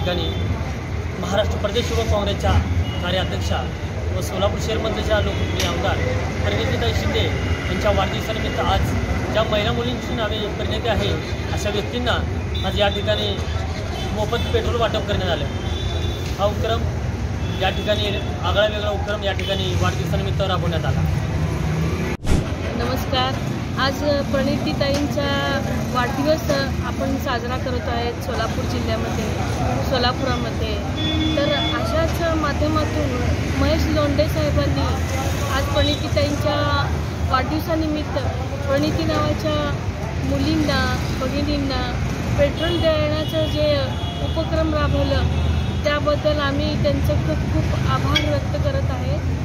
ठिकाणी महाराष्ट्र प्रदेश युवक काँग्रेसच्या कार्याध्यक्षा व सोलापूर शहरमधल्या लोकप्रिय आमदार परिणितीताई शिंदे यांच्या वाढदिवसानिमित्त आज ज्या महिला मुलींची नावे परिणिती आहे अशा व्यक्तींना आज या ठिकाणी मोफत पेट्रोल वाटप करण्यात आलं। हा उपक्रम या ठिकाणी आगळा वेगळा उपक्रम या ठिकाणी वाढदिवसानिमित्त राबवण्यात आला। नमस्कार, आज परिणितीताईंचा वाढदिवस आपण साजरा करत आहेत सोलापूर जिल्ह्यामध्ये, सोलापुरामध्ये। तर अशाच माध्यमातून महेश लोंढे साहेबांनी आज परिणितीताईंच्या वाढदिवसानिमित्त परिणिती नावाच्या मुलींना, भगिनींना पेट्रोल देण्याचं जे उपक्रम राबवलं त्याबद्दल आम्ही त्यांचं खूप खूप आभार व्यक्त करत आहे।